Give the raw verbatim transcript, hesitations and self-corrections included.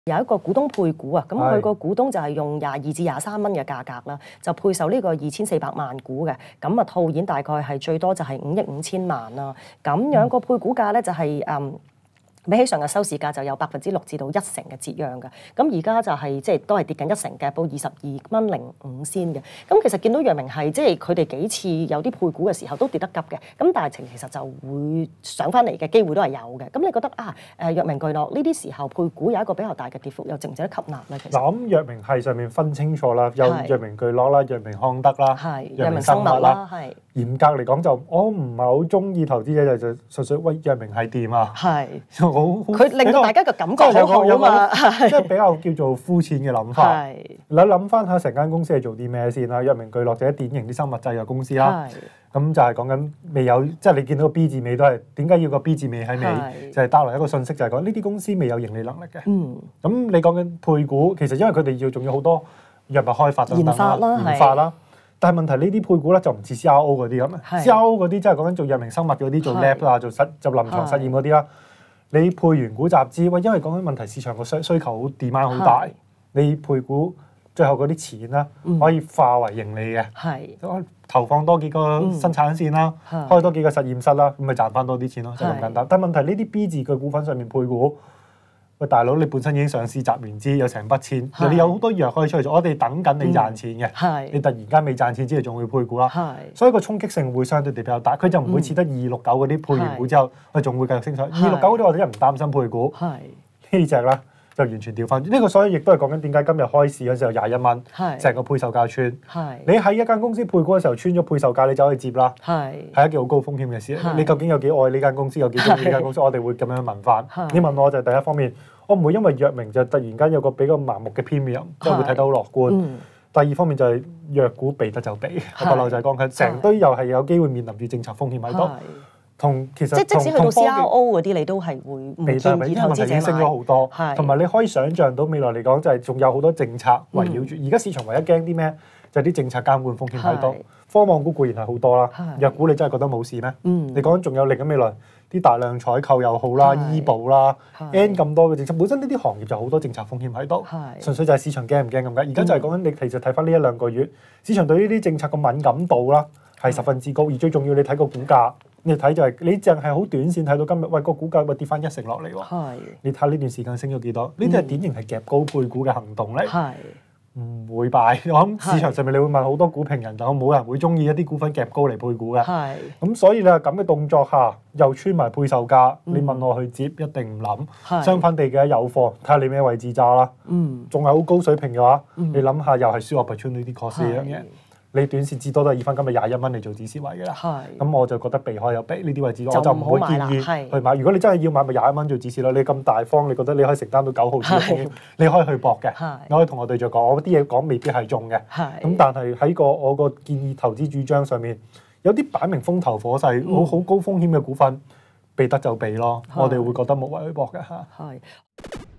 有一個股東配股啊，咁佢個股東就係用廿二至廿三蚊嘅價格啦，就配售呢個二千四百萬股嘅，咁啊套現大概係最多就係五億五千萬啦，咁樣個配股價咧就係、是、誒。嗯比起上日收市價就有百分之六至到一成嘅折讓嘅，咁而家就係即係都係跌緊一成嘅，報二十二蚊零五仙嘅。咁其實見到藥明係即係佢哋幾次有啲配股嘅時候都跌得急嘅，咁但係其實就會上翻嚟嘅機會都係有嘅。咁你覺得啊誒藥明巨諾呢啲時候配股有一個比較大嘅跌幅，又值唔值得吸納咧？其實嗱，咁藥明係上面分清楚啦，有藥明巨諾啦、藥明康德啦、藥明生物啦。係嚴格嚟講就我唔係好中意投資者就就純粹喂藥明係掂啊。係。 佢令到大家嘅感覺好好啊嘛， 即係比較叫做膚淺嘅諗法。你諗翻下成間公司係做啲咩先啦？藥明巨諾就係典型啲生物製藥公司啦。咁就係講緊未有，即係你見到個 B 字尾都係點解要個 B 字尾喺尾？就係帶來一個信息，就係講呢啲公司未有盈利能力嘅。嗯。咁你講緊配股，其實因為佢哋要仲要好多藥物開發等等啦、研發啦。但係問題呢啲配股咧就唔似 C R O 嗰啲咁啊。C R O 嗰啲即係講緊做藥明生物嗰啲，做 lab 啊，做實做臨床實驗嗰啲啦。你配完股集資，喂，因為講緊問題，市場個需需求好 demand 好大，你配股最後嗰啲錢啦，可以化為盈利嘅，係投放多幾個生產線啦，開多幾個實驗室啦，咁咪賺翻多啲錢咯，就咁簡單。但係問題呢啲 B 字嘅股份上面配股，喂大佬，你本身已經上市集完資，有成筆錢，你有好多藥可以出去做，我哋等緊你賺錢嘅，你突然間未賺錢之後仲會配股啦，所以個衝擊性會相對地比較大。佢就唔會似得二六九嗰啲配完股之後，佢仲會繼續升上。二六九嗰啲我哋一唔擔心配股，呢隻啦就完全調翻。呢個所以亦都係講緊點解今日開市嗰時候廿一蚊，成個配售價穿。你喺一間公司配股嘅時候穿咗配售價，你走去接啦，係一件好高風險嘅事。你究竟有幾愛呢間公司，有幾中意呢間公司？我哋會咁樣問翻。你問我就係第一方面。我唔會因為藥明就突然間有個比較盲目嘅 premium，即係會睇得好樂觀。嗯、第二方面就係藥股避得就避，我個老就係講佢成堆又係有機會面臨住政策風險喺度。同其實即即使去到 C R O 嗰啲，你都係會唔建議投資者買。因為問題已經升咗好多，同埋你可以想像到未來嚟講就係仲有好多政策圍繞住。而家、嗯、市場唯一驚啲咩？就係啲政策監管風險喺度。科網股固然係好多啦，藥股你真係覺得冇事咩？嗯、你講仲有另一未來啲大量採購又好啦，醫保啦 ，N 咁多嘅政策，本身呢啲行業就好多政策風險喺度，純粹就係市場驚唔驚咁解。而家就係講緊你其實睇翻呢一兩個月，市場對呢啲政策嘅敏感度啦係十分之高，而最重要你睇個股價，你睇就係你淨係好短線睇到今日，喂個股價會跌翻一成落嚟喎。你睇呢段時間升咗幾多？呢啲係典型係夾高配股嘅行動嚟。唔會敗，我諗市場上面你會問好多股評人，但係冇人會中意一啲股份夾高嚟配股嘅。係，咁所以你話咁嘅動作下，又穿埋配售價，嗯、你問我去接，一定唔諗。係，相反地嘅有貨，睇下你咩位置揸啦。嗯，仲係好高水平嘅話，嗯、你諗下又係輸 opportunity cost 呢樣嘢。你短線至多都係以翻今日廿一蚊嚟做指示位嘅啦，咁我就覺得避開有避呢啲位置，我就唔會建議去買。如果你真係要買，咪廿一蚊做指示咯。你咁大方，你覺得你可以承擔到九毫子嘅風險，你可以去搏嘅。你可以同我對著講，我啲嘢講未必係中嘅。咁但係喺個我個建議投資主張上面，有啲擺明風頭火勢、好好高風險嘅股份，避得就避咯。我哋會覺得無謂去搏嘅嚇。